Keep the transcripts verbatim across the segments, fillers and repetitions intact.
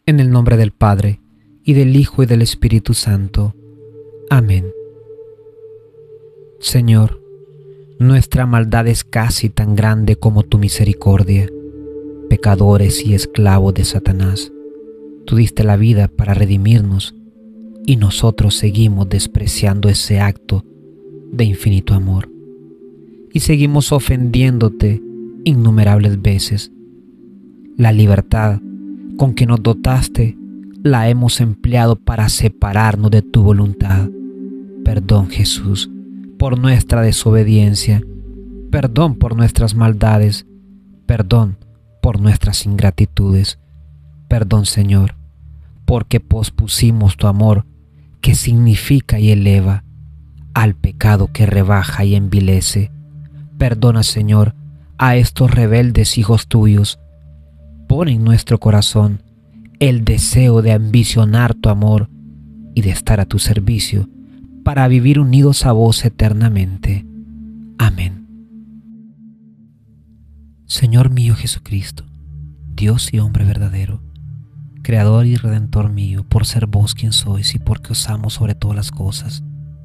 En el nombre del Padre, y del Hijo, y del Espíritu Santo. Amén. Señor, nuestra maldad es casi tan grande como tu misericordia. Pecadores y esclavos de Satanás, tú diste la vida para redimirnos, y nosotros seguimos despreciando ese acto de infinito amor. Y seguimos ofendiéndote innumerables veces. La libertad con que nos dotaste la hemos empleado para separarnos de tu voluntad. Perdón, Jesús, por nuestra desobediencia. Perdón por nuestras maldades. Perdón por nuestras ingratitudes. Perdón, Señor, porque pospusimos tu amor, que significa y eleva, al pecado que rebaja y envilece. Perdona, Señor, a estos rebeldes hijos tuyos. Pon en nuestro corazón el deseo de ambicionar tu amor y de estar a tu servicio para vivir unidos a vos eternamente. Amén. Señor mío Jesucristo, Dios y hombre verdadero, Creador y Redentor mío, por ser vos quien sois y porque os amo sobre todas las cosas,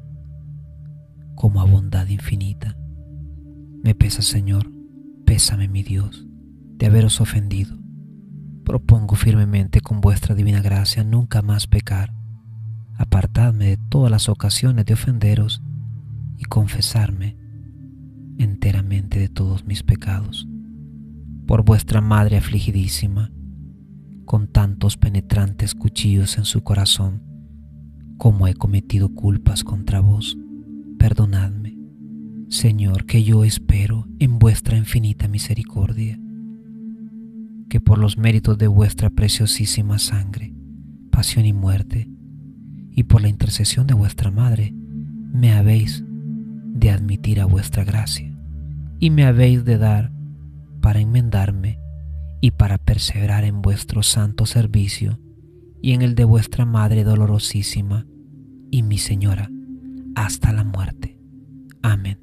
como a bondad infinita, me pesa, Señor, pésame, mi Dios, de haberos ofendido. Propongo firmemente con vuestra divina gracia nunca más pecar. Apartadme de todas las ocasiones de ofenderos y confesarme enteramente de todos mis pecados. Por vuestra Madre afligidísima, con tantos penetrantes cuchillos en su corazón, como he cometido culpas contra vos, perdonadme, Señor, que yo espero en vuestra infinita misericordia, que por los méritos de vuestra preciosísima sangre, pasión y muerte, y por la intercesión de vuestra Madre, me habéis de admitir a vuestra gracia, y me habéis de dar para enmendarme y para perseverar en vuestro santo servicio y en el de vuestra Madre dolorosísima y mi Señora, hasta la muerte. Amén.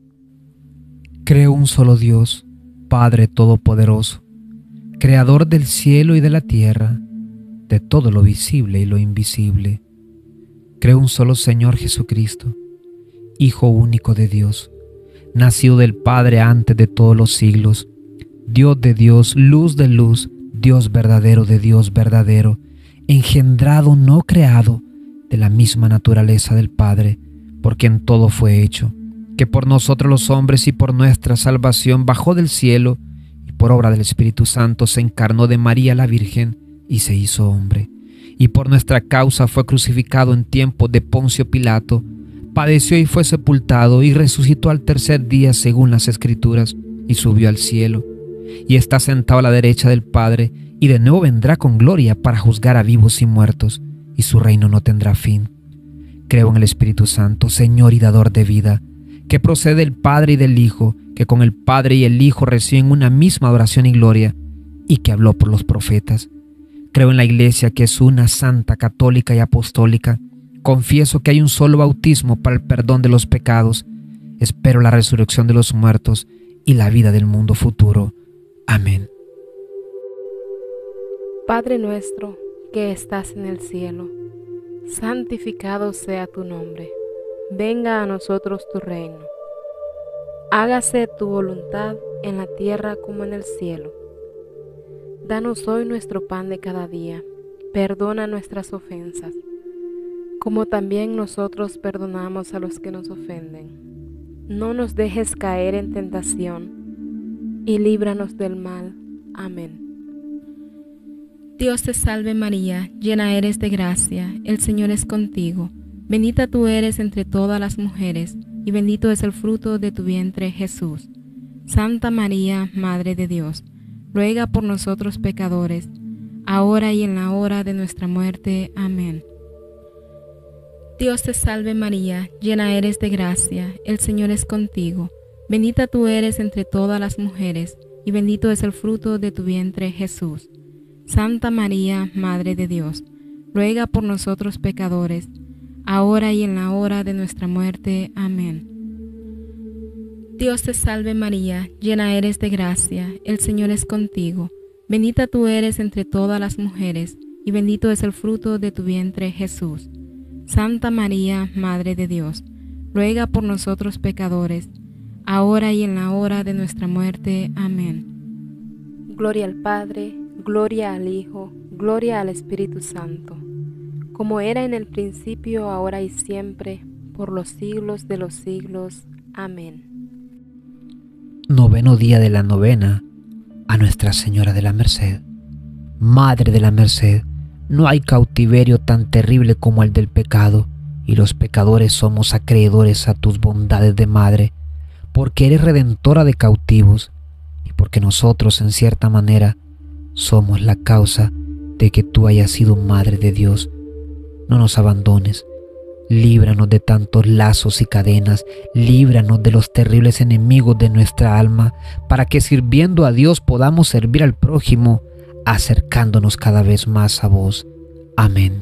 Creo un solo Dios, Padre Todopoderoso, Creador del cielo y de la tierra, de todo lo visible y lo invisible. Creo un solo Señor Jesucristo, Hijo único de Dios, nacido del Padre antes de todos los siglos, Dios de Dios, luz de luz, Dios verdadero de Dios verdadero, engendrado, no creado, de la misma naturaleza del Padre, por quien todo fue hecho, que por nosotros los hombres y por nuestra salvación bajó del cielo, y por obra del Espíritu Santo se encarnó de María la Virgen y se hizo hombre, y por nuestra causa fue crucificado en tiempo de Poncio Pilato, padeció y fue sepultado, y resucitó al tercer día según las Escrituras, y subió al cielo, y está sentado a la derecha del Padre, y de nuevo vendrá con gloria para juzgar a vivos y muertos, y su reino no tendrá fin. Creo en el Espíritu Santo, Señor y dador de vida, que procede del Padre y del Hijo, que con el Padre y el Hijo reciben una misma adoración y gloria, y que habló por los profetas. Creo en la Iglesia, que es una, santa, católica y apostólica. Confieso que hay un solo bautismo para el perdón de los pecados. Espero la resurrección de los muertos y la vida del mundo futuro. Amén. Padre nuestro que estás en el cielo, santificado sea tu nombre. Venga a nosotros tu reino. Hágase tu voluntad en la tierra como en el cielo. Danos hoy nuestro pan de cada día. Perdona nuestras ofensas, como también nosotros perdonamos a los que nos ofenden. No nos dejes caer en tentación, y líbranos del mal. Amén. Dios te salve María, llena eres de gracia, el Señor es contigo. Bendita tú eres entre todas las mujeres, y bendito es el fruto de tu vientre, Jesús. Santa María, Madre de Dios, ruega por nosotros pecadores, ahora y en la hora de nuestra muerte. Amén. Dios te salve María, llena eres de gracia, el Señor es contigo. Bendita tú eres entre todas las mujeres, y bendito es el fruto de tu vientre, Jesús. Santa María, Madre de Dios, ruega por nosotros pecadores, ahora y en la hora de nuestra muerte. Amén. Dios te salve María, llena eres de gracia, el Señor es contigo. Bendita tú eres entre todas las mujeres, y bendito es el fruto de tu vientre, Jesús. Santa María, Madre de Dios, ruega por nosotros pecadores, ahora y en la hora de nuestra muerte. Amén. Gloria al Padre, gloria al Hijo, gloria al Espíritu Santo, como era en el principio, ahora y siempre, por los siglos de los siglos. Amén. Noveno día de la novena a Nuestra Señora de la Merced. Madre de la Merced, no hay cautiverio tan terrible como el del pecado, y los pecadores somos acreedores a tus bondades de madre, porque eres redentora de cautivos, y porque nosotros, en cierta manera, somos la causa de que tú hayas sido madre de Dios. No nos abandones, líbranos de tantos lazos y cadenas, líbranos de los terribles enemigos de nuestra alma, para que sirviendo a Dios podamos servir al prójimo, acercándonos cada vez más a vos. Amén.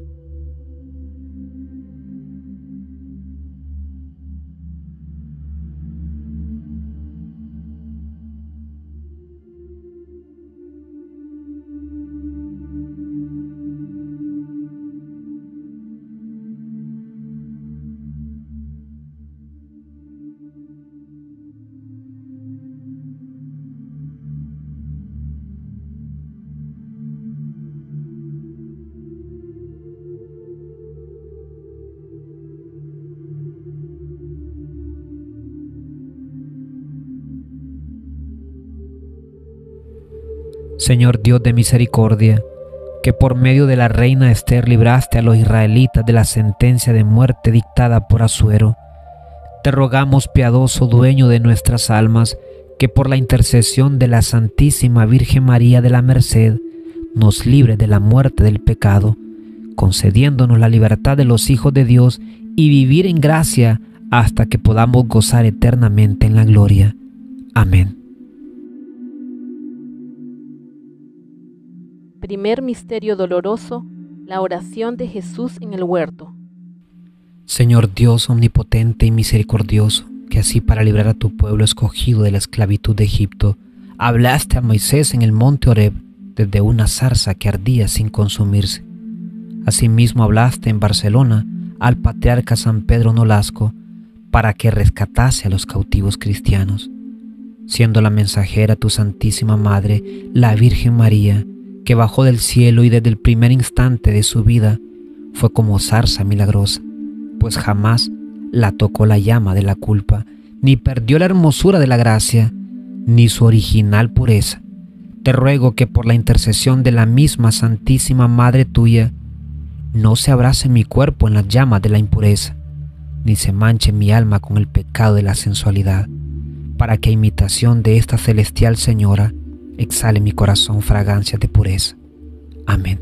Señor Dios de misericordia, que por medio de la reina Esther libraste a los israelitas de la sentencia de muerte dictada por Asuero, te rogamos, piadoso dueño de nuestras almas, que por la intercesión de la Santísima Virgen María de la Merced nos libre de la muerte del pecado, concediéndonos la libertad de los hijos de Dios y vivir en gracia hasta que podamos gozar eternamente en la gloria. Amén. Primer misterio doloroso, la oración de Jesús en el huerto. Señor Dios omnipotente y misericordioso, que así para librar a tu pueblo escogido de la esclavitud de Egipto, hablaste a Moisés en el monte Horeb desde una zarza que ardía sin consumirse. Asimismo hablaste en Barcelona al patriarca San Pedro Nolasco para que rescatase a los cautivos cristianos, siendo la mensajera tu Santísima Madre, la Virgen María, que bajó del cielo y desde el primer instante de su vida fue como zarza milagrosa, pues jamás la tocó la llama de la culpa, ni perdió la hermosura de la gracia, ni su original pureza. Te ruego que por la intercesión de la misma Santísima Madre tuya, no se abrace mi cuerpo en las llamas de la impureza, ni se manche mi alma con el pecado de la sensualidad, para que a imitación de esta celestial Señora, exhale mi corazón fragancias de pureza. Amén.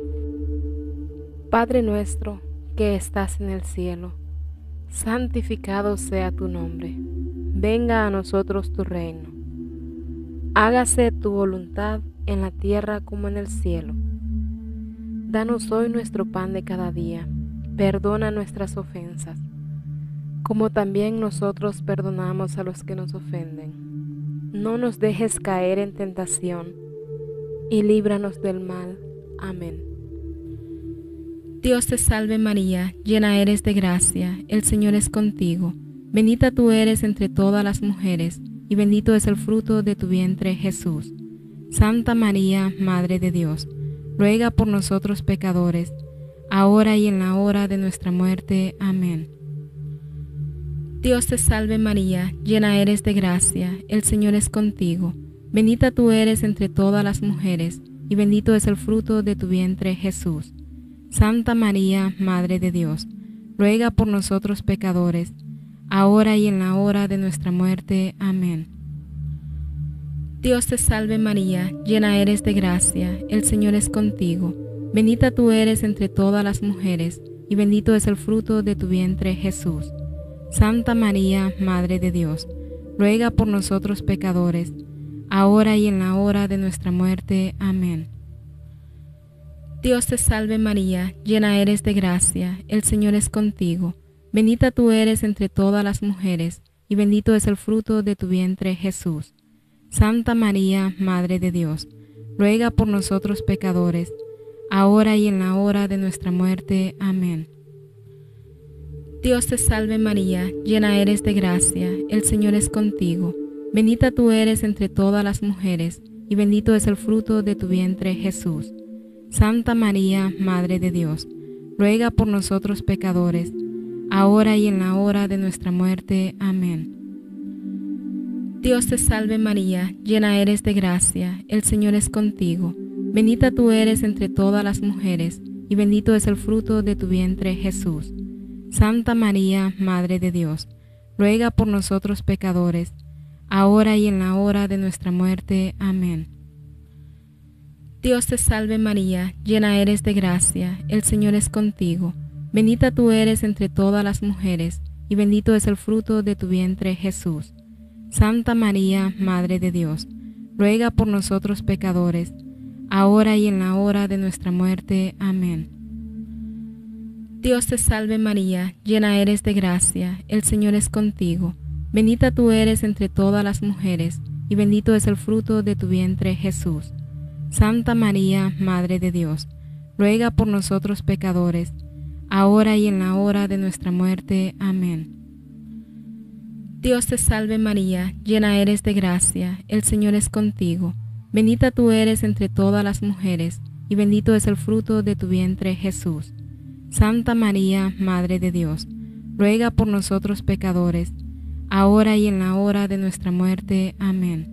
Padre nuestro que estás en el cielo, santificado sea tu nombre. Venga a nosotros tu reino. Hágase tu voluntad en la tierra como en el cielo. Danos hoy nuestro pan de cada día. Perdona nuestras ofensas, como también nosotros perdonamos a los que nos ofenden. No nos dejes caer en tentación, y líbranos del mal. Amén. Dios te salve María, llena eres de gracia, el Señor es contigo. Bendita tú eres entre todas las mujeres, y bendito es el fruto de tu vientre, Jesús. Santa María, Madre de Dios, ruega por nosotros pecadores, ahora y en la hora de nuestra muerte. Amén. Dios te salve María, llena eres de gracia, el Señor es contigo. Bendita tú eres entre todas las mujeres, y bendito es el fruto de tu vientre, Jesús. Santa María, Madre de Dios, ruega por nosotros pecadores, ahora y en la hora de nuestra muerte. Amén. Dios te salve María, llena eres de gracia, el Señor es contigo. Bendita tú eres entre todas las mujeres, y bendito es el fruto de tu vientre, Jesús. Santa María, Madre de Dios, ruega por nosotros pecadores, ahora y en la hora de nuestra muerte. Amén. Dios te salve María, llena eres de gracia, el Señor es contigo. Bendita tú eres entre todas las mujeres, y bendito es el fruto de tu vientre, Jesús. Santa María, Madre de Dios, ruega por nosotros pecadores, ahora y en la hora de nuestra muerte. Amén. Dios te salve María, llena eres de gracia, el Señor es contigo. Bendita tú eres entre todas las mujeres, y bendito es el fruto de tu vientre, Jesús. Santa María, Madre de Dios, ruega por nosotros pecadores, ahora y en la hora de nuestra muerte. Amén. Dios te salve María, llena eres de gracia, el Señor es contigo. Bendita tú eres entre todas las mujeres, y bendito es el fruto de tu vientre, Jesús. Santa María, Madre de Dios, ruega por nosotros pecadores, ahora y en la hora de nuestra muerte. Amén. Dios te salve María, llena eres de gracia, el Señor es contigo. Bendita tú eres entre todas las mujeres, y bendito es el fruto de tu vientre, Jesús. Santa María, Madre de Dios, ruega por nosotros pecadores, ahora y en la hora de nuestra muerte. Amén. Dios te salve María, llena eres de gracia, el Señor es contigo. Bendita tú eres entre todas las mujeres, y bendito es el fruto de tu vientre, Jesús. Santa María, Madre de Dios, ruega por nosotros pecadores, ahora y en la hora de nuestra muerte. Amén. Dios te salve María, llena eres de gracia, el Señor es contigo. Bendita tú eres entre todas las mujeres, y bendito es el fruto de tu vientre, Jesús. Santa María, Madre de Dios, ruega por nosotros pecadores, ahora y en la hora de nuestra muerte. Amén.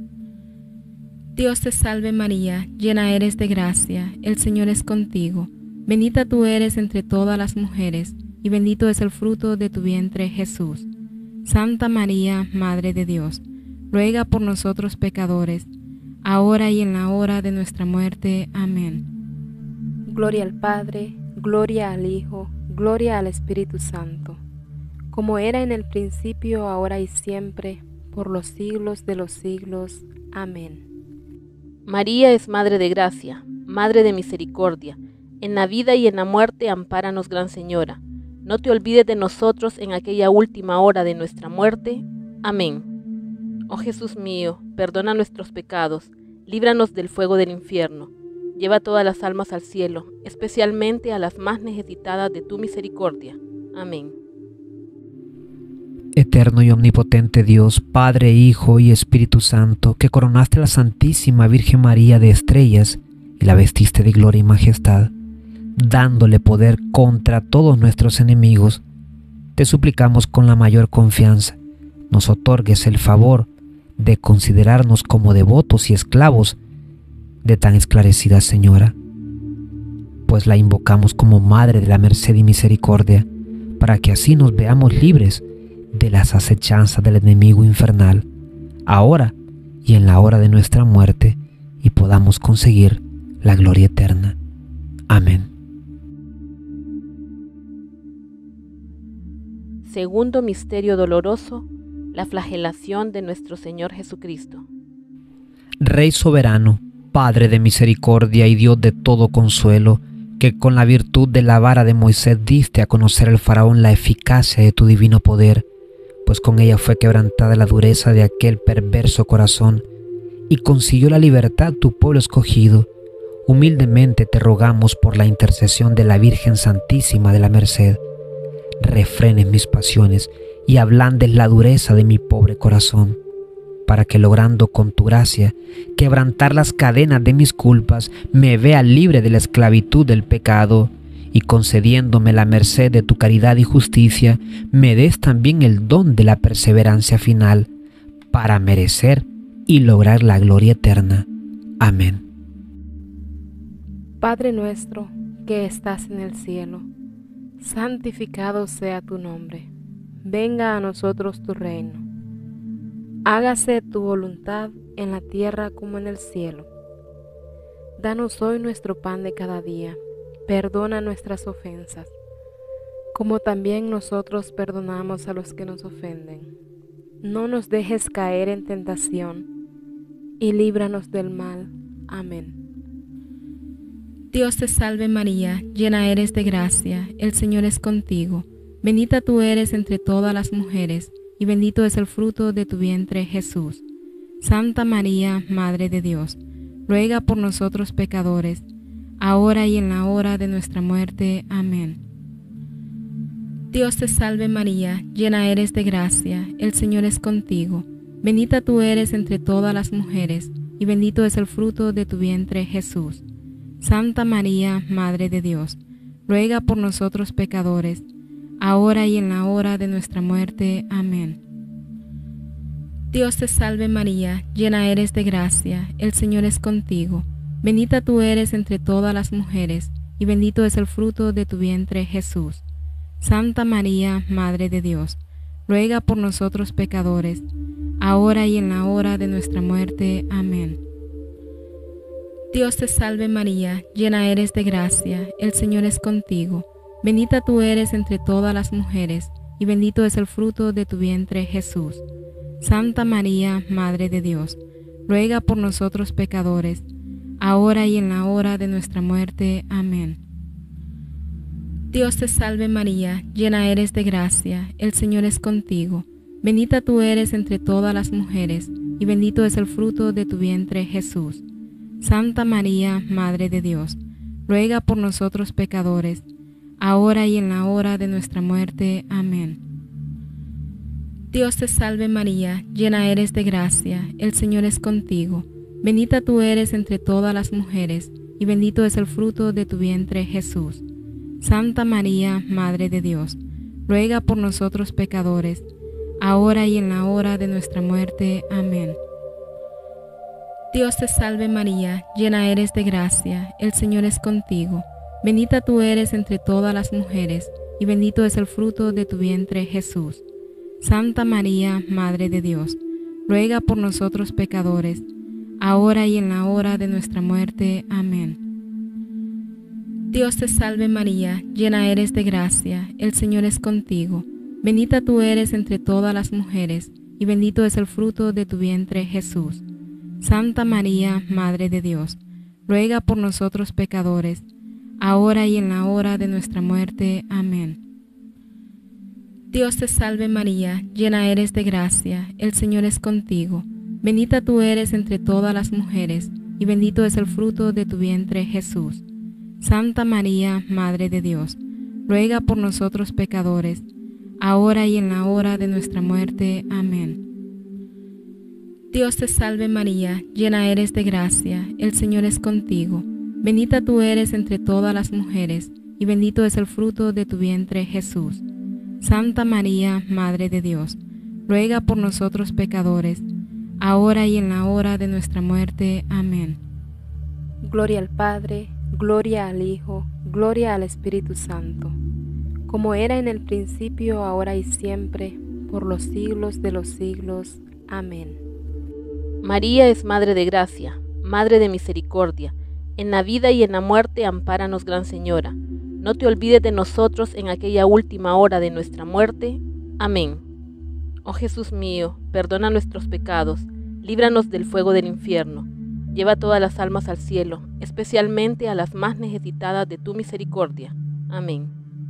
Dios te salve María, llena eres de gracia, el Señor es contigo. Bendita tú eres entre todas las mujeres, y bendito es el fruto de tu vientre, Jesús. Santa María, Madre de Dios, ruega por nosotros pecadores, ahora y en la hora de nuestra muerte. Amén. Gloria al Padre, gloria al Hijo, gloria al Espíritu Santo, como era en el principio, ahora y siempre, por los siglos de los siglos. Amén. María es Madre de Gracia, Madre de Misericordia. En la vida y en la muerte, ampáranos, Gran Señora. No te olvides de nosotros en aquella última hora de nuestra muerte. Amén. Oh Jesús mío, perdona nuestros pecados, líbranos del fuego del infierno. Lleva todas las almas al cielo, especialmente a las más necesitadas de tu misericordia. Amén. Eterno y omnipotente Dios, Padre, Hijo y Espíritu Santo, que coronaste a la Santísima Virgen María de estrellas y la vestiste de gloria y majestad, dándole poder contra todos nuestros enemigos, te suplicamos con la mayor confianza, nos otorgues el favor de considerarnos como devotos y esclavos de tan esclarecida Señora, pues la invocamos como Madre de la Merced y Misericordia, para que así nos veamos libres de las acechanzas del enemigo infernal, ahora y en la hora de nuestra muerte, y podamos conseguir la gloria eterna. Amén. Segundo misterio doloroso, la flagelación de nuestro Señor Jesucristo. Rey soberano, Padre de misericordia y Dios de todo consuelo, que con la virtud de la vara de Moisés diste a conocer al faraón la eficacia de tu divino poder, pues con ella fue quebrantada la dureza de aquel perverso corazón, y consiguió la libertad tu pueblo escogido. Humildemente te rogamos por la intercesión de la Virgen Santísima de la Merced, refrenes mis pasiones y ablandes la dureza de mi pobre corazón, para que logrando con tu gracia quebrantar las cadenas de mis culpas, me vea libre de la esclavitud del pecado, y concediéndome la merced de tu caridad y justicia, me des también el don de la perseverancia final, para merecer y lograr la gloria eterna. Amén. Padre nuestro, que estás en el cielo, santificado sea tu nombre. Venga a nosotros tu reino. Hágase tu voluntad en la tierra como en el cielo. Danos hoy nuestro pan de cada día. Perdona nuestras ofensas, como también nosotros perdonamos a los que nos ofenden. No nos dejes caer en tentación, y líbranos del mal. Amén. Dios te salve María, llena eres de gracia, el Señor es contigo. Bendita tú eres entre todas las mujeres, y bendito es el fruto de tu vientre, Jesús. Santa María, Madre de Dios, ruega por nosotros pecadores, ahora y en la hora de nuestra muerte. Amén. Dios te salve María, llena eres de gracia, el Señor es contigo. Bendita tú eres entre todas las mujeres, y bendito es el fruto de tu vientre, Jesús. Santa María, Madre de Dios, ruega por nosotros pecadores, ahora y en la hora de nuestra muerte. Amén. Dios te salve María, llena eres de gracia, el Señor es contigo. Bendita tú eres entre todas las mujeres, y bendito es el fruto de tu vientre, Jesús. Santa María, Madre de Dios, ruega por nosotros pecadores, ahora y en la hora de nuestra muerte. Amén. Dios te salve María, llena eres de gracia, el Señor es contigo. Bendita tú eres entre todas las mujeres, y bendito es el fruto de tu vientre, Jesús. Santa María, Madre de Dios, ruega por nosotros pecadores, ahora y en la hora de nuestra muerte. Amén. Dios te salve María, llena eres de gracia, el Señor es contigo. Bendita tú eres entre todas las mujeres, y bendito es el fruto de tu vientre, Jesús. Santa María, Madre de Dios, ruega por nosotros pecadores, ahora y en la hora de nuestra muerte. Amén. Dios te salve María, llena eres de gracia, el Señor es contigo. Bendita tú eres entre todas las mujeres, y bendito es el fruto de tu vientre, Jesús. Santa María, Madre de Dios, ruega por nosotros pecadores, ahora y en la hora de nuestra muerte. Amén. Dios te salve María, llena eres de gracia, el Señor es contigo. Bendita tú eres entre todas las mujeres, y bendito es el fruto de tu vientre, Jesús. Santa María, Madre de Dios, ruega por nosotros pecadores, ahora y en la hora de nuestra muerte. Amén. Dios te salve María, llena eres de gracia, el Señor es contigo. Bendita tú eres entre todas las mujeres, y bendito es el fruto de tu vientre, Jesús. Santa María, Madre de Dios, ruega por nosotros pecadores, ahora y en la hora de nuestra muerte. Amén. Dios te salve María, llena eres de gracia, el Señor es contigo. Bendita tú eres entre todas las mujeres, y bendito es el fruto de tu vientre, Jesús. Santa María, Madre de Dios, ruega por nosotros pecadores, ahora y en la hora de nuestra muerte. Amén. Dios te salve María, llena eres de gracia, el Señor es contigo. Bendita tú eres entre todas las mujeres, y bendito es el fruto de tu vientre, Jesús. Santa María, Madre de Dios, ruega por nosotros pecadores, ahora y en la hora de nuestra muerte. Amén. Gloria al Padre, gloria al Hijo, gloria al Espíritu Santo, como era en el principio, ahora y siempre, por los siglos de los siglos. Amén. María es Madre de Gracia, Madre de Misericordia. En la vida y en la muerte, ampáranos, Gran Señora. No te olvides de nosotros en aquella última hora de nuestra muerte. Amén. Oh Jesús mío, perdona nuestros pecados, líbranos del fuego del infierno. Lleva todas las almas al cielo, especialmente a las más necesitadas de tu misericordia. Amén.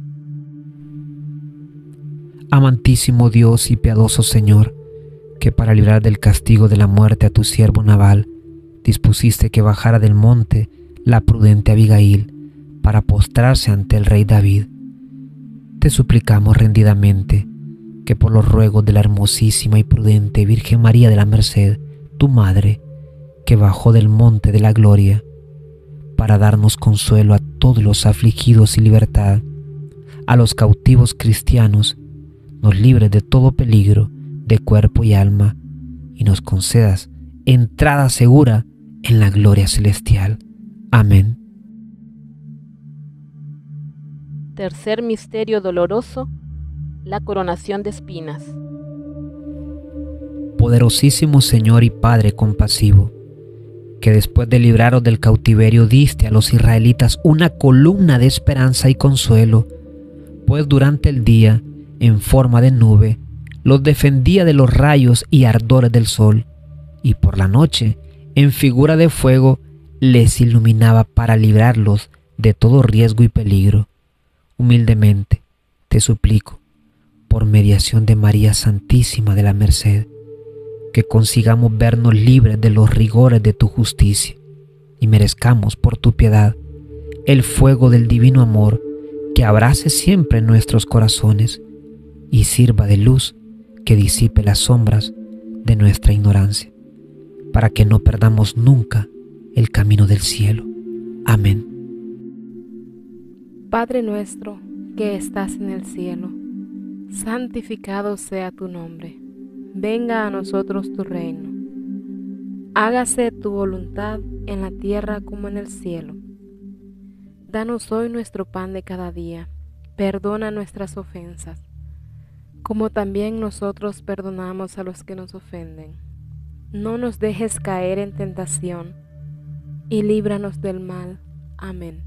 Amantísimo Dios y piadoso Señor, que para librar del castigo de la muerte a tu siervo Nabal, dispusiste que bajara del monte la prudente Abigail para postrarse ante el rey David. Te suplicamos rendidamente que por los ruegos de la hermosísima y prudente Virgen María de la Merced, tu Madre, que bajó del monte de la gloria, para darnos consuelo a todos los afligidos y libertad, a los cautivos cristianos, nos libres de todo peligro de cuerpo y alma, y nos concedas entrada segura en la gloria celestial. Amén. Tercer misterio doloroso, la coronación de espinas. Poderosísimo Señor y Padre compasivo, que después de libraros del cautiverio diste a los israelitas una columna de esperanza y consuelo, pues durante el día, en forma de nube, los defendía de los rayos y ardores del sol, y por la noche, en figura de fuego, les iluminaba para librarlos de todo riesgo y peligro. Humildemente te suplico, por mediación de María Santísima de la Merced, que consigamos vernos libres de los rigores de tu justicia y merezcamos por tu piedad el fuego del divino amor que abrace siempre nuestros corazones y sirva de luz que disipe las sombras de nuestra ignorancia, para que no perdamos nunca el camino del cielo. Amén. Padre nuestro que estás en el cielo, santificado sea tu nombre. Venga a nosotros tu reino. Hágase tu voluntad en la tierra como en el cielo. Danos hoy nuestro pan de cada día. Perdona nuestras ofensas, como también nosotros perdonamos a los que nos ofenden. No nos dejes caer en tentación, y líbranos del mal. Amén.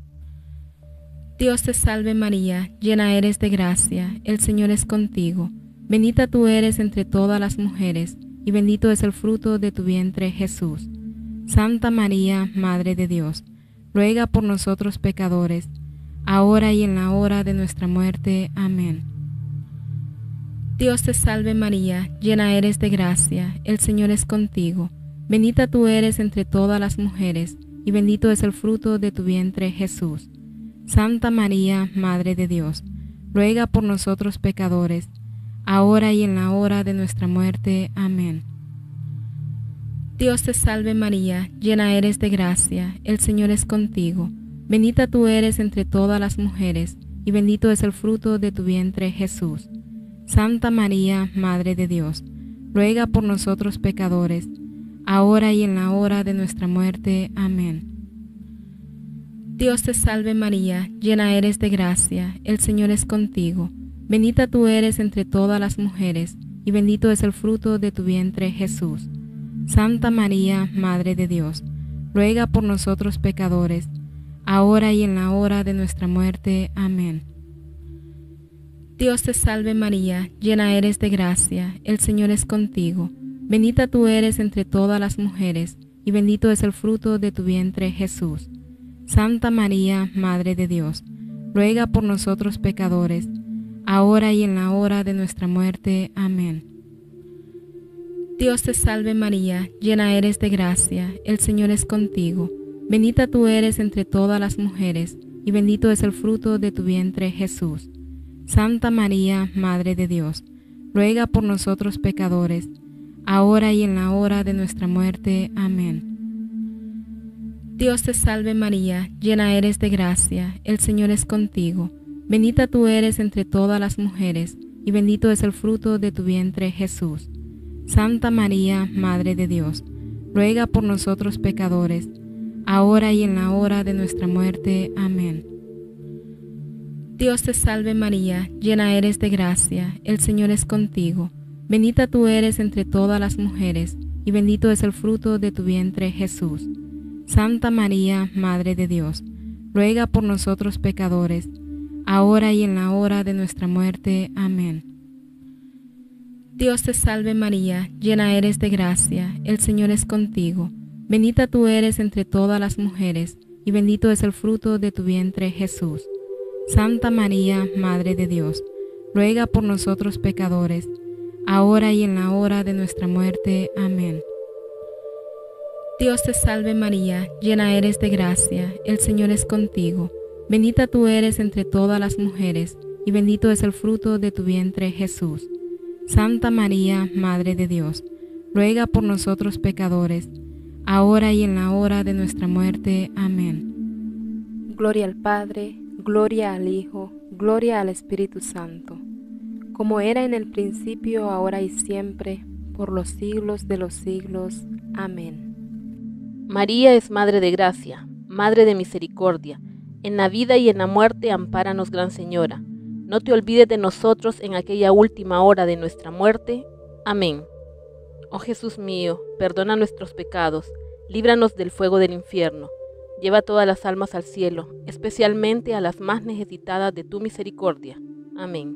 Dios te salve María, llena eres de gracia, el Señor es contigo. Bendita tú eres entre todas las mujeres, y bendito es el fruto de tu vientre, Jesús. Santa María, Madre de Dios, ruega por nosotros pecadores, ahora y en la hora de nuestra muerte. Amén. Dios te salve María, llena eres de gracia, el Señor es contigo. Bendita tú eres entre todas las mujeres, y bendito es el fruto de tu vientre, Jesús. Santa María, Madre de Dios, ruega por nosotros pecadores, ahora y en la hora de nuestra muerte. Amén. Dios te salve María, llena eres de gracia, el Señor es contigo. Bendita tú eres entre todas las mujeres, y bendito es el fruto de tu vientre, Jesús. Santa María, Madre de Dios, ruega por nosotros pecadores, ahora y en la hora de nuestra muerte. Amén. Dios te salve María, llena eres de gracia, el Señor es contigo. Bendita tú eres entre todas las mujeres, y bendito es el fruto de tu vientre, Jesús. Santa María, Madre de Dios, ruega por nosotros pecadores, ahora y en la hora de nuestra muerte. Amén. Dios te salve María, llena eres de gracia, el Señor es contigo. Bendita tú eres entre todas las mujeres, y bendito es el fruto de tu vientre, Jesús. Santa María, Madre de Dios, ruega por nosotros pecadores, ahora y en la hora de nuestra muerte. Amén. Dios te salve María, llena eres de gracia, el Señor es contigo. Bendita tú eres entre todas las mujeres, y bendito es el fruto de tu vientre, Jesús. Santa María, Madre de Dios, ruega por nosotros pecadores, ahora y en la hora de nuestra muerte. Amén. Dios te salve María, llena eres de gracia, el Señor es contigo. Bendita tú eres entre todas las mujeres, y bendito es el fruto de tu vientre, Jesús. Santa María, Madre de Dios, ruega por nosotros pecadores, ahora y en la hora de nuestra muerte. Amén. Dios te salve María, llena eres de gracia, el Señor es contigo. Bendita tú eres entre todas las mujeres, y bendito es el fruto de tu vientre, Jesús. Santa María, Madre de Dios, ruega por nosotros pecadores, ahora y en la hora de nuestra muerte. Amén. Dios te salve María, llena eres de gracia, el Señor es contigo. Bendita tú eres entre todas las mujeres, y bendito es el fruto de tu vientre, Jesús. Santa María, Madre de Dios, ruega por nosotros pecadores, ahora y en la hora de nuestra muerte. Amén. Dios te salve María, llena eres de gracia, el Señor es contigo. Bendita tú eres entre todas las mujeres, y bendito es el fruto de tu vientre, Jesús. Santa María, Madre de Dios, ruega por nosotros pecadores, ahora y en la hora de nuestra muerte. Amén. Gloria al Padre, gloria al Hijo, gloria al Espíritu Santo, como era en el principio, ahora y siempre, por los siglos de los siglos. Amén. María es Madre de Gracia, Madre de Misericordia. En la vida y en la muerte, ampáranos, Gran Señora. No te olvides de nosotros en aquella última hora de nuestra muerte. Amén. Oh Jesús mío, perdona nuestros pecados, líbranos del fuego del infierno. Lleva todas las almas al cielo, especialmente a las más necesitadas de tu misericordia. Amén.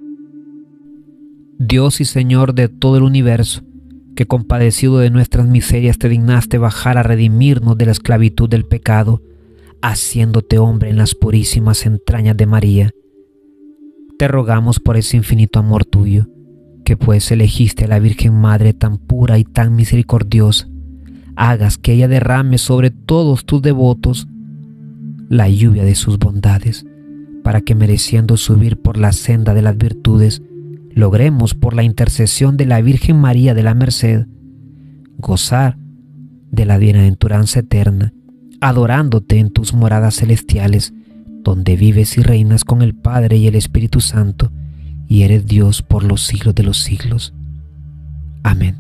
Dios y Señor de todo el universo, que compadecido de nuestras miserias te dignaste bajar a redimirnos de la esclavitud del pecado, haciéndote hombre en las purísimas entrañas de María. Te rogamos por ese infinito amor tuyo, que pues elegiste a la Virgen Madre tan pura y tan misericordiosa, hagas que ella derrame sobre todos tus devotos la lluvia de sus bondades, para que mereciendo subir por la senda de las virtudes, logremos por la intercesión de la Virgen María de la Merced, gozar de la bienaventuranza eterna, adorándote en tus moradas celestiales, donde vives y reinas con el Padre y el Espíritu Santo, y eres Dios por los siglos de los siglos. Amén.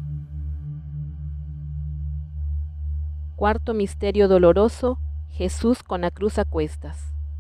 Cuarto misterio doloroso: Jesús con la cruz a cuestas.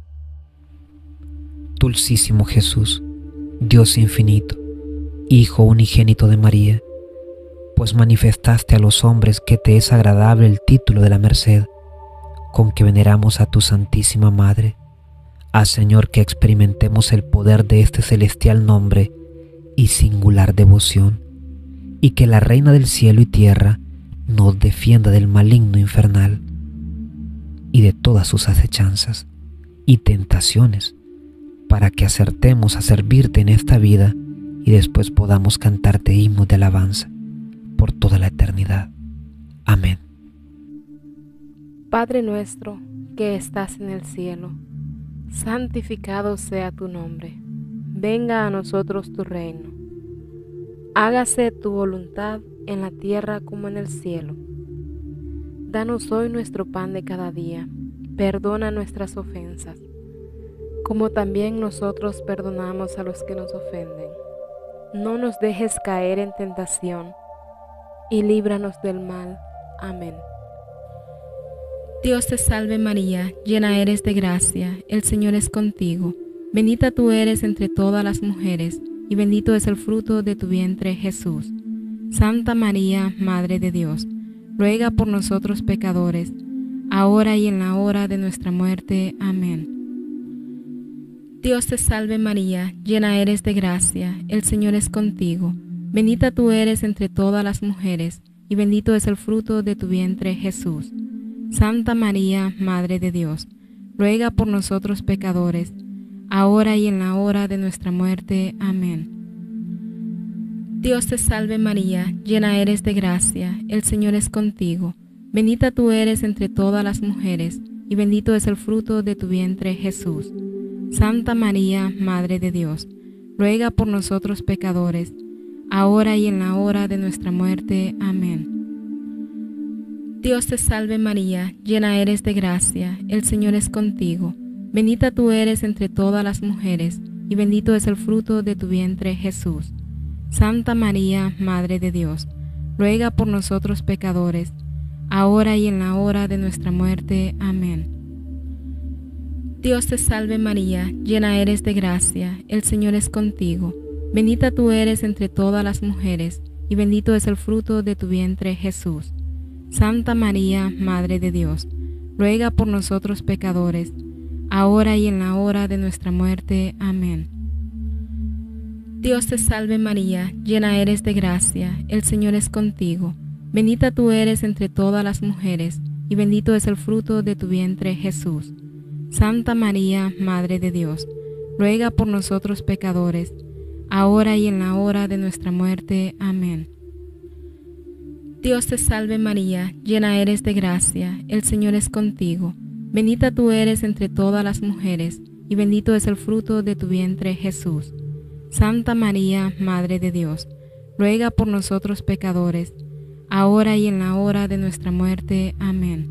Dulcísimo Jesús, Dios infinito, Hijo unigénito de María, pues manifestaste a los hombres que te es agradable el título de la merced, con que veneramos a tu Santísima Madre. Haz, Señor, que experimentemos el poder de este celestial nombre y singular devoción, y que la Reina del cielo y tierra nos defienda del maligno infernal y de todas sus acechanzas y tentaciones, para que acertemos a servirte en esta vida y después podamos cantarte himnos de alabanza por toda la eternidad. Amén. Padre nuestro que estás en el cielo, santificado sea tu nombre. Venga a nosotros tu reino. Hágase tu voluntad en la tierra como en el cielo. Danos hoy nuestro pan de cada día. Perdona nuestras ofensas, como también nosotros perdonamos a los que nos ofenden. No nos dejes caer en tentación, y líbranos del mal. Amén. Dios te salve María, llena eres de gracia, el Señor es contigo. Bendita tú eres entre todas las mujeres, y bendito es el fruto de tu vientre, Jesús. Santa María, Madre de Dios, ruega por nosotros pecadores, ahora y en la hora de nuestra muerte. Amén. Dios te salve María, llena eres de gracia, el Señor es contigo. Bendita tú eres entre todas las mujeres, y bendito es el fruto de tu vientre, Jesús. Santa María, Madre de Dios, ruega por nosotros pecadores, ahora y en la hora de nuestra muerte. Amén. Dios te salve María, llena eres de gracia, el Señor es contigo. Bendita tú eres entre todas las mujeres, y bendito es el fruto de tu vientre, Jesús. Santa María, Madre de Dios, ruega por nosotros pecadores, ahora y en la hora de nuestra muerte. Amén. Dios te salve María, llena eres de gracia, el Señor es contigo. Bendita tú eres entre todas las mujeres, y bendito es el fruto de tu vientre, Jesús. Santa María, Madre de Dios, ruega por nosotros pecadores, ahora y en la hora de nuestra muerte. Amén. Dios te salve María, llena eres de gracia, el Señor es contigo. Bendita tú eres entre todas las mujeres, y bendito es el fruto de tu vientre, Jesús. Santa María, Madre de Dios, ruega por nosotros pecadores, ahora y en la hora de nuestra muerte. Amén. Dios te salve María, llena eres de gracia, el Señor es contigo. Bendita tú eres entre todas las mujeres, y bendito es el fruto de tu vientre, Jesús. Santa María, Madre de Dios, ruega por nosotros pecadores, ahora y en la hora de nuestra muerte. Amén. Dios te salve María, llena eres de gracia, el Señor es contigo. Bendita tú eres entre todas las mujeres, y bendito es el fruto de tu vientre, Jesús. Santa María, Madre de Dios, ruega por nosotros pecadores, ahora y en la hora de nuestra muerte. Amén.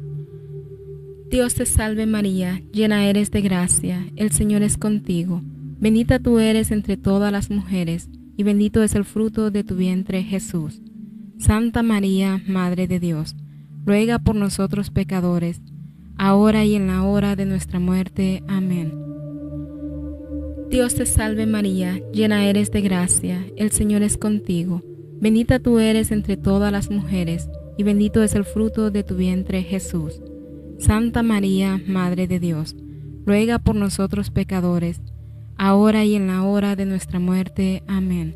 Dios te salve María, llena eres de gracia, el Señor es contigo. Bendita tú eres entre todas las mujeres, y bendito es el fruto de tu vientre, Jesús. Santa María, Madre de Dios, ruega por nosotros pecadores, ahora y en la hora de nuestra muerte. Amén. Dios te salve María, llena eres de gracia, el Señor es contigo. Bendita tú eres entre todas las mujeres, y bendito es el fruto de tu vientre, Jesús. Santa María, Madre de Dios, ruega por nosotros pecadores, ahora y en la hora de nuestra muerte. Amén.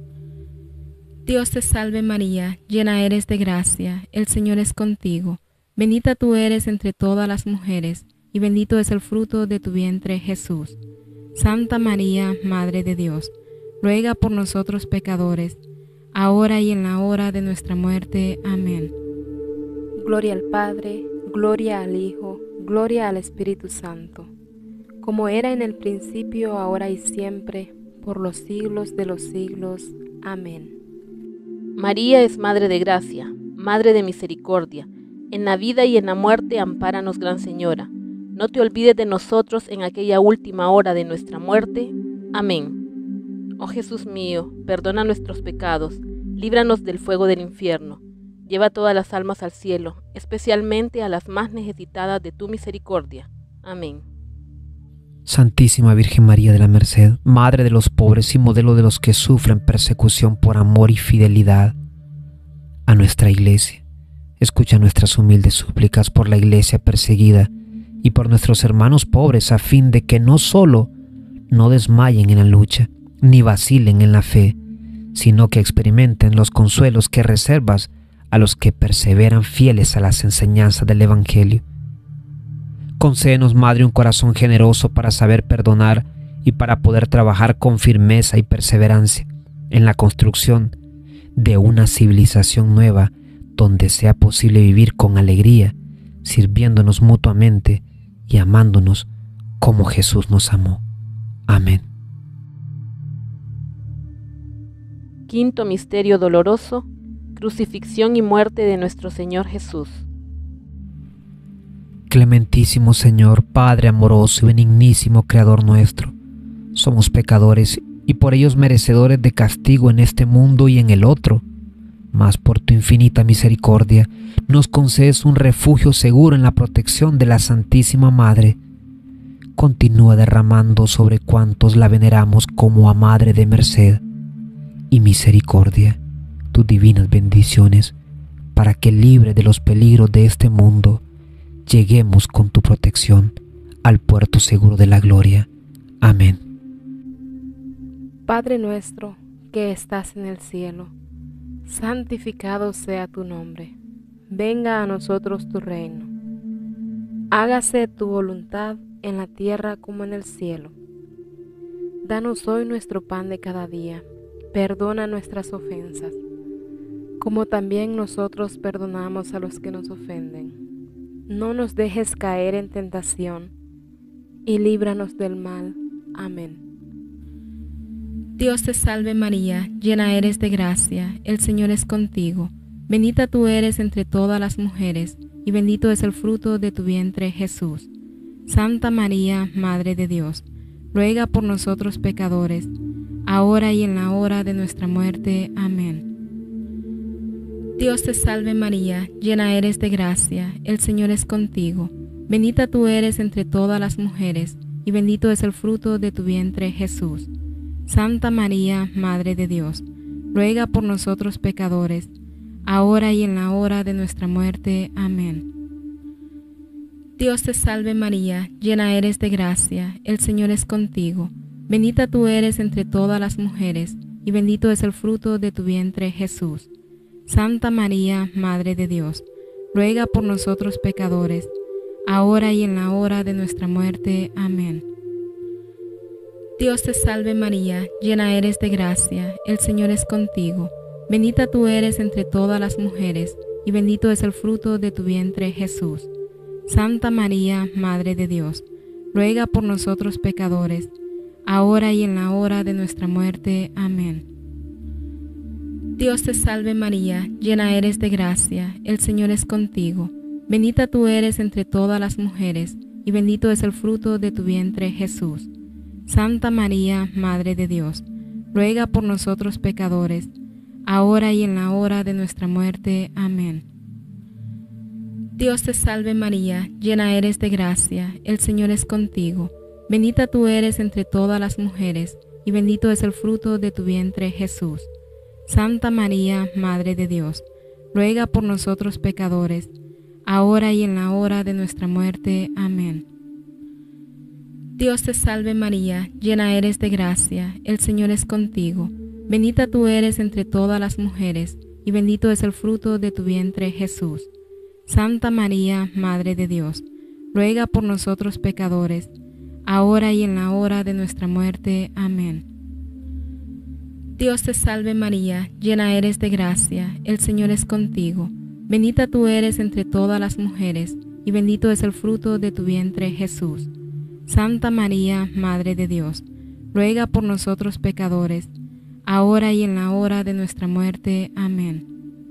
Dios te salve María, llena eres de gracia, el Señor es contigo. Bendita tú eres entre todas las mujeres, y bendito es el fruto de tu vientre, Jesús. Santa María, Madre de Dios, ruega por nosotros pecadores, ahora y en la hora de nuestra muerte. Amén. Gloria al Padre, gloria al Hijo, gloria al Espíritu Santo, como era en el principio, ahora y siempre, por los siglos de los siglos. Amén. María es Madre de Gracia, Madre de Misericordia. En la vida y en la muerte, ampáranos, Gran Señora. No te olvides de nosotros en aquella última hora de nuestra muerte. Amén. Oh Jesús mío, perdona nuestros pecados, líbranos del fuego del infierno. Lleva todas las almas al cielo, especialmente a las más necesitadas de tu misericordia. Amén. Santísima Virgen María de la Merced, Madre de los pobres y modelo de los que sufren persecución por amor y fidelidad a nuestra Iglesia, escucha nuestras humildes súplicas por la Iglesia perseguida y por nuestros hermanos pobres, a fin de que no solo no desmayen en la lucha, ni vacilen en la fe, sino que experimenten los consuelos que reservas a los que perseveran fieles a las enseñanzas del Evangelio. Concédenos, Madre, un corazón generoso para saber perdonar y para poder trabajar con firmeza y perseverancia en la construcción de una civilización nueva donde sea posible vivir con alegría, sirviéndonos mutuamente y amándonos como Jesús nos amó. Amén. Quinto misterio doloroso: crucifixión y muerte de nuestro Señor Jesús. Clementísimo Señor, Padre amoroso y benignísimo Creador nuestro, somos pecadores y por ellos merecedores de castigo en este mundo y en el otro, mas por tu infinita misericordia nos concedes un refugio seguro en la protección de la Santísima Madre. Continúa derramando sobre cuantos la veneramos como a Madre de merced y misericordia tus divinas bendiciones, para que libre de los peligros de este mundo, lleguemos con tu protección al puerto seguro de la gloria. Amén. Padre nuestro que estás en el cielo, santificado sea tu nombre. Venga a nosotros tu reino. Hágase tu voluntad en la tierra como en el cielo. Danos hoy nuestro pan de cada día. Perdona nuestras ofensas, como también nosotros perdonamos a los que nos ofenden. No nos dejes caer en tentación, y líbranos del mal. Amén. Dios te salve María, llena eres de gracia, el Señor es contigo. Bendita tú eres entre todas las mujeres, y bendito es el fruto de tu vientre, Jesús. Santa María, Madre de Dios, ruega por nosotros pecadores, ahora y en la hora de nuestra muerte. Amén. Dios te salve María, llena eres de gracia, el Señor es contigo. Bendita tú eres entre todas las mujeres, y bendito es el fruto de tu vientre, Jesús. Santa María, Madre de Dios, ruega por nosotros pecadores, ahora y en la hora de nuestra muerte. Amén. Dios te salve María, llena eres de gracia, el Señor es contigo. Bendita tú eres entre todas las mujeres, y bendito es el fruto de tu vientre, Jesús. Santa María, Madre de Dios, ruega por nosotros pecadores, ahora y en la hora de nuestra muerte. Amén. Dios te salve María, llena eres de gracia, el Señor es contigo. Bendita tú eres entre todas las mujeres, y bendito es el fruto de tu vientre, Jesús. Santa María, Madre de Dios, ruega por nosotros pecadores, ahora y en la hora de nuestra muerte. Amén. Dios te salve María, llena eres de gracia, el Señor es contigo. Bendita tú eres entre todas las mujeres, y bendito es el fruto de tu vientre, Jesús. Santa María, Madre de Dios, ruega por nosotros pecadores, ahora y en la hora de nuestra muerte. Amén. Dios te salve María, llena eres de gracia, el Señor es contigo. Bendita tú eres entre todas las mujeres, y bendito es el fruto de tu vientre, Jesús. Santa María, Madre de Dios, ruega por nosotros pecadores, ahora y en la hora de nuestra muerte. Amén. Dios te salve María, llena eres de gracia, el Señor es contigo. Bendita tú eres entre todas las mujeres, y bendito es el fruto de tu vientre, Jesús. Santa María, Madre de Dios, ruega por nosotros pecadores, ahora y en la hora de nuestra muerte. Amén. Dios te salve María, llena eres de gracia, el Señor es contigo. Bendita tú eres entre todas las mujeres, y bendito es el fruto de tu vientre, Jesús. Santa María, Madre de Dios, ruega por nosotros pecadores, ahora y en la hora de nuestra muerte. Amén.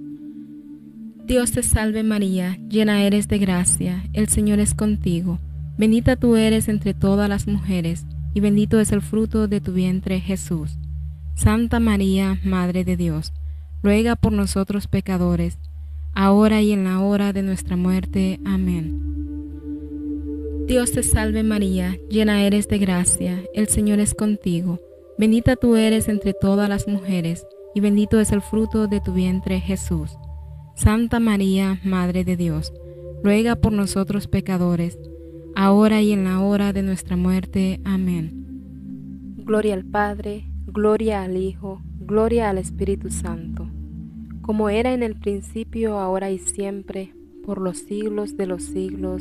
Dios te salve María, llena eres de gracia, el Señor es contigo. Bendita tú eres entre todas las mujeres, y bendito es el fruto de tu vientre, Jesús. Santa María, Madre de Dios, ruega por nosotros pecadores, ahora y en la hora de nuestra muerte. Amén. Dios te salve María, llena eres de gracia, el Señor es contigo. Bendita tú eres entre todas las mujeres, y bendito es el fruto de tu vientre, Jesús. Santa María, Madre de Dios, ruega por nosotros pecadores, ahora y en la hora de nuestra muerte. Amén. Gloria al Padre, gloria al Hijo, gloria al Espíritu Santo, como era en el principio, ahora y siempre, por los siglos de los siglos.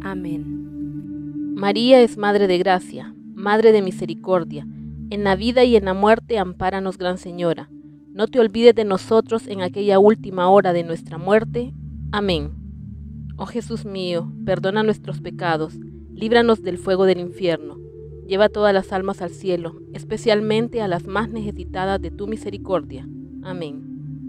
Amén. María es Madre de Gracia, Madre de Misericordia. En la vida y en la muerte, ampáranos, Gran Señora. No te olvides de nosotros en aquella última hora de nuestra muerte. Amén. Oh Jesús mío, perdona nuestros pecados, líbranos del fuego del infierno. Lleva todas las almas al cielo, especialmente a las más necesitadas de tu misericordia. Amén.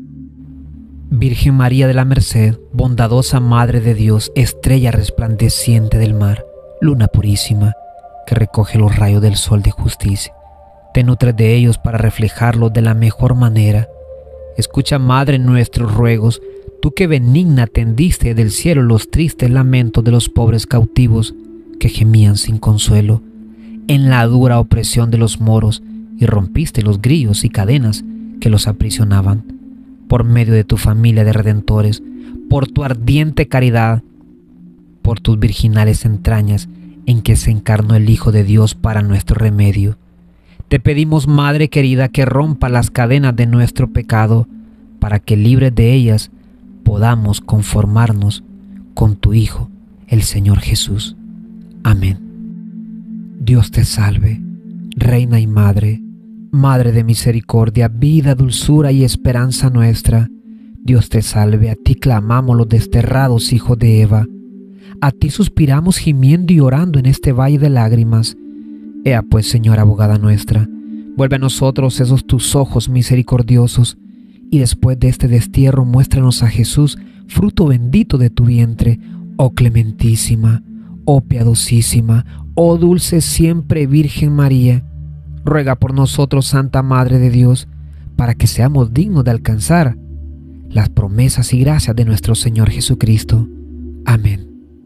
Virgen María de la Merced, bondadosa Madre de Dios, estrella resplandeciente del mar, luna purísima, que recoge los rayos del sol de justicia, te nutres de ellos para reflejarlos de la mejor manera. Escucha, Madre, nuestros ruegos, tú que benigna atendiste del cielo los tristes lamentos de los pobres cautivos que gemían sin consuelo en la dura opresión de los moros, y rompiste los grillos y cadenas que los aprisionaban. Por medio de tu familia de redentores, por tu ardiente caridad, por tus virginales entrañas en que se encarnó el Hijo de Dios para nuestro remedio, te pedimos, Madre querida, que rompa las cadenas de nuestro pecado, para que libres de ellas podamos conformarnos con tu Hijo, el Señor Jesús. Amén. Dios te salve, Reina y Madre, Madre de misericordia, vida, dulzura y esperanza nuestra. Dios te salve, a ti clamamos los desterrados hijos de Eva. A ti suspiramos gimiendo y orando en este valle de lágrimas. Ea pues, Señora abogada nuestra, vuelve a nosotros esos tus ojos misericordiosos, y después de este destierro muéstranos a Jesús, fruto bendito de tu vientre, oh clementísima, oh piadosísima, oh dulce siempre Virgen María. Ruega por nosotros, Santa Madre de Dios, para que seamos dignos de alcanzar las promesas y gracias de nuestro Señor Jesucristo. Amén.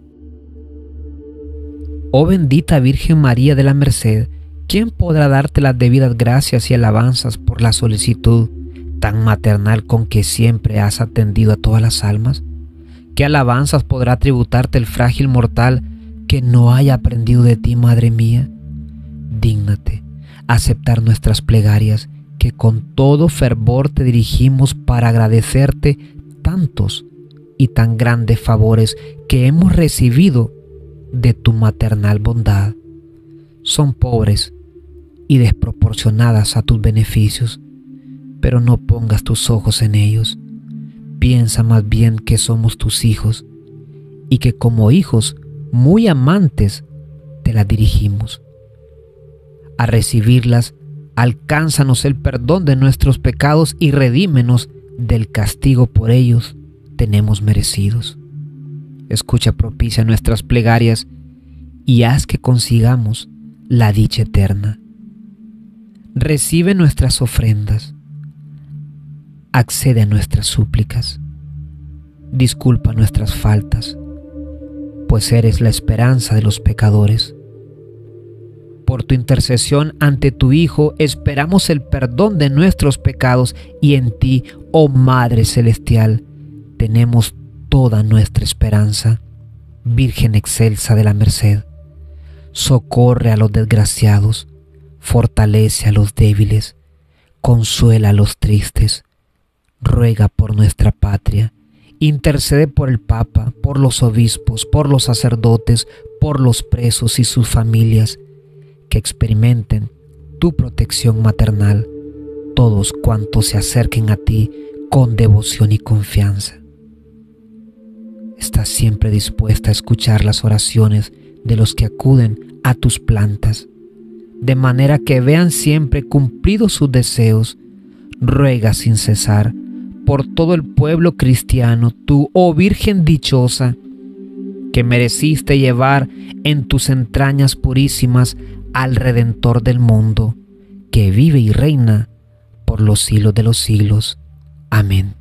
Oh bendita Virgen María de la Merced, ¿quién podrá darte las debidas gracias y alabanzas por la solicitud tan maternal con que siempre has atendido a todas las almas? ¿Qué alabanzas podrá tributarte el frágil mortal que no haya aprendido de ti, Madre mía? Dígnate aceptar nuestras plegarias, que con todo fervor te dirigimos para agradecerte tantos y tan grandes favores que hemos recibido de tu maternal bondad. Son pobres y desproporcionadas a tus beneficios, pero no pongas tus ojos en ellos. Piensa más bien que somos tus hijos, y que como hijos muy amantes te las dirigimos. A recibirlas, alcánzanos el perdón de nuestros pecados y redímenos del castigo por ellos tenemos merecidos. Escucha propicia nuestras plegarias y haz que consigamos la dicha eterna. Recibe nuestras ofrendas, accede a nuestras súplicas, disculpa nuestras faltas, pues eres la esperanza de los pecadores. Por tu intercesión ante tu Hijo esperamos el perdón de nuestros pecados, y en ti, oh Madre Celestial, tenemos toda nuestra esperanza. Virgen excelsa de la Merced, socorre a los desgraciados, fortalece a los débiles, consuela a los tristes, ruega por nuestra patria, intercede por el Papa, por los obispos, por los sacerdotes, por los presos y sus familias, que experimenten tu protección maternal todos cuantos se acerquen a ti con devoción y confianza. estás siempre dispuesta a escuchar las oraciones de los que acuden a tus plantas, de manera que vean siempre cumplidos sus deseos. Ruega sin cesar por todo el pueblo cristiano, tú, oh Virgen dichosa, que mereciste llevar en tus entrañas purísimas al Redentor del mundo, que vive y reina por los siglos de los siglos. Amén.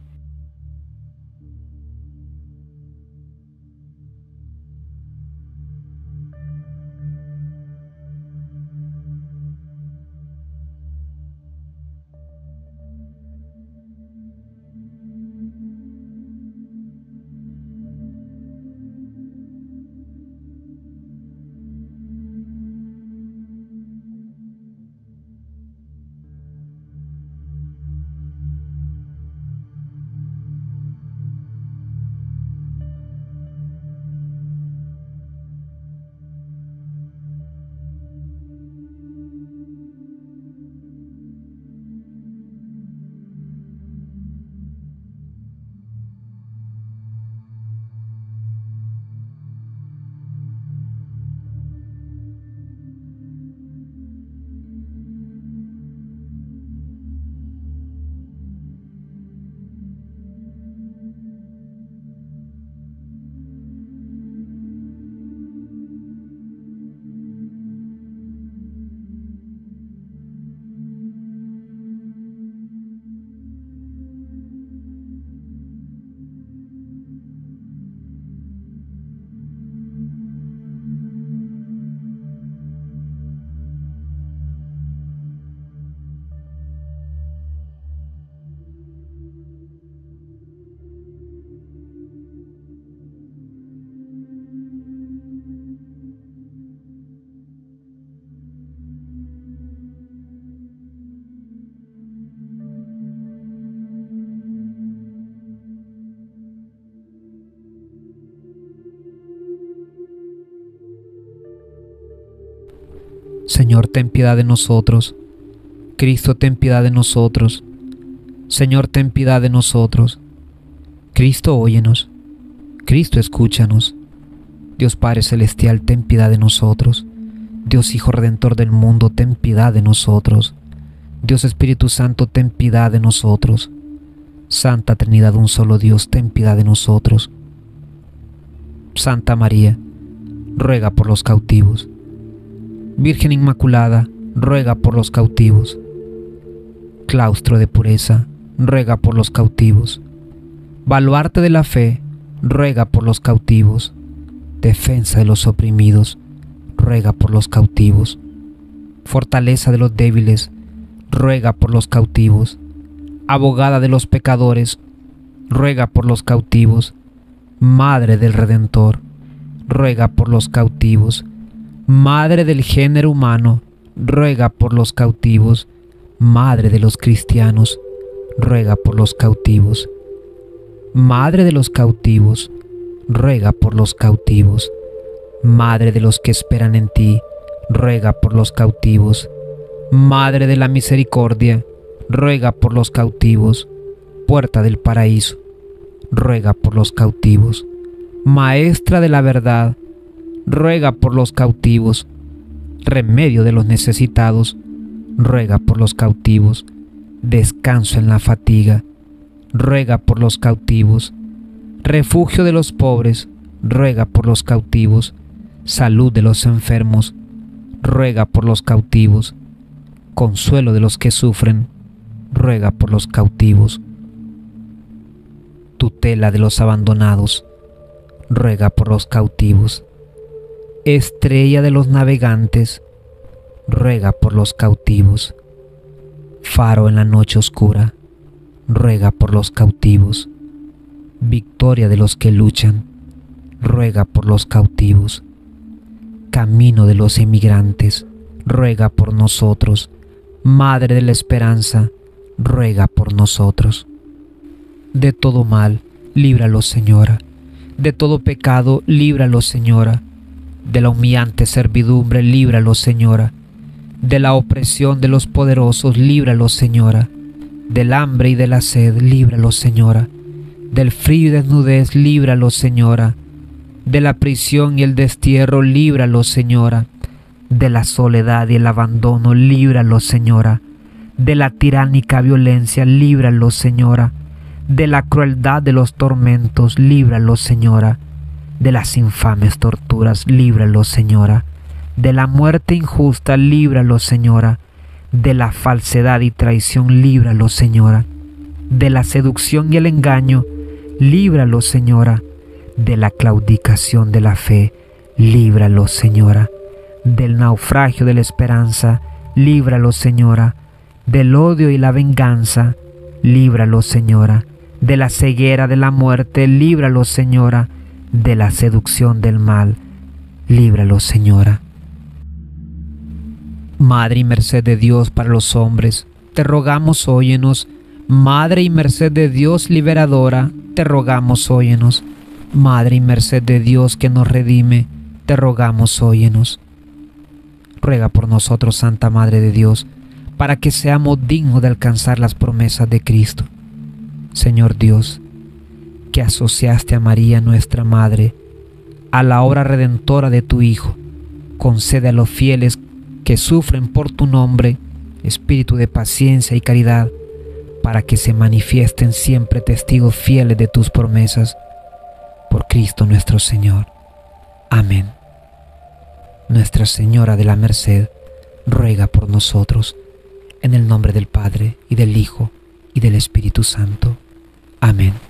Señor, ten piedad de nosotros. Cristo, ten piedad de nosotros. Señor, ten piedad de nosotros. Cristo, óyenos. Cristo, escúchanos. Dios Padre Celestial, ten piedad de nosotros. Dios Hijo Redentor del mundo, ten piedad de nosotros. Dios Espíritu Santo, ten piedad de nosotros. Santa Trinidad, un solo Dios, ten piedad de nosotros. Santa María, ruega por los cautivos. Virgen Inmaculada, ruega por los cautivos. Claustro de pureza, ruega por los cautivos. Baluarte de la fe, ruega por los cautivos. Defensa de los oprimidos, ruega por los cautivos. Fortaleza de los débiles, ruega por los cautivos. Abogada de los pecadores, ruega por los cautivos. Madre del Redentor, ruega por los cautivos. Madre del género humano, ruega por los cautivos. Madre de los cristianos, ruega por los cautivos. Madre de los cautivos, ruega por los cautivos. Madre de los que esperan en ti, ruega por los cautivos. Madre de la misericordia, ruega por los cautivos. Puerta del paraíso, ruega por los cautivos. Maestra de la verdad, ruega por los cautivos. Remedio de los necesitados, ruega por los cautivos. Descanso en la fatiga, ruega por los cautivos. Refugio de los pobres, ruega por los cautivos. Salud de los enfermos, ruega por los cautivos. Consuelo de los que sufren, ruega por los cautivos. Tutela de los abandonados, ruega por los cautivos. Estrella de los navegantes, ruega por los cautivos. Faro en la noche oscura, ruega por los cautivos. Victoria de los que luchan, ruega por los cautivos. Camino de los emigrantes, ruega por nosotros. Madre de la esperanza, ruega por nosotros. De todo mal, líbralos, Señora. De todo pecado, líbralos, Señora. De la humillante servidumbre, líbralos, Señora. De la opresión de los poderosos, líbralos, Señora. Del hambre y de la sed, líbralos, Señora. Del frío y desnudez, líbralos, Señora. De la prisión y el destierro, líbralos, Señora. De la soledad y el abandono, líbralos, Señora. De la tiránica violencia, líbralos, Señora. De la crueldad de los tormentos, líbralos, Señora. De las infames torturas, líbralos, Señora. De la muerte injusta, líbralos, Señora. De la falsedad y traición, líbralos, Señora. De la seducción y el engaño, líbralos, Señora. De la claudicación de la fe, líbralos, Señora. Del naufragio de la esperanza, líbralos, Señora. Del odio y la venganza, líbralos, Señora. De la ceguera de la muerte, líbralos, Señora. De la seducción del mal, líbralos, Señora. Madre y merced de Dios para los hombres, te rogamos, óyenos. Madre y merced de Dios liberadora, te rogamos, óyenos. Madre y merced de Dios que nos redime, te rogamos, óyenos. Ruega por nosotros, Santa Madre de Dios, para que seamos dignos de alcanzar las promesas de Cristo. Señor Dios, que asociaste a María, nuestra Madre, a la obra redentora de tu Hijo, concede a los fieles que sufren por tu nombre espíritu de paciencia y caridad, para que se manifiesten siempre testigos fieles de tus promesas. Por Cristo nuestro Señor. Amén. Nuestra Señora de la Merced, ruega por nosotros, en el nombre del Padre, y del Hijo, y del Espíritu Santo. Amén.